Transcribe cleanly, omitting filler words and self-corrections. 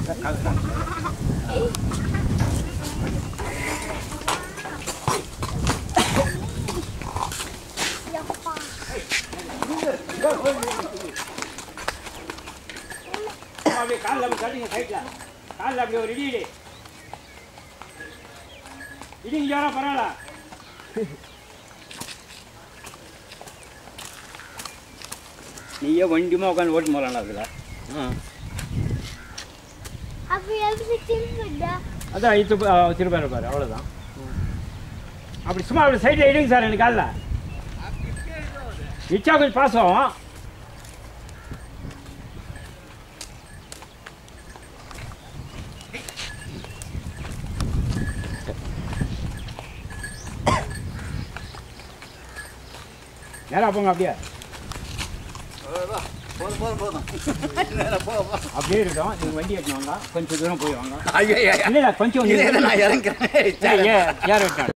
அப்படியே காலில் அப்படி தள்ளிங்க சைட்டில் காலில் அப்படி ஒரு இடி இடிங்க ஜோரா பரவாயில்ல நீயே வண்டியமாக உட்காந்து ஓட்டு போகலாம் அதில் அதான் இது திரும்ப இருப்பார் அவ்வளோதான் அப்படி சும்மா அப்படி சைடில் இடிங்க சார் எனக்கு காலில் இச்சா கொஞ்சம் பாசம் நேராக போங்க அப்படியே அப்படியே இருக்கட்டும் நீங்கள் வண்டி எடுத்துவாங்க கொஞ்சம் தூரம் போய் வாங்க இல்லை கொஞ்சம் ஏற விட்டாங்க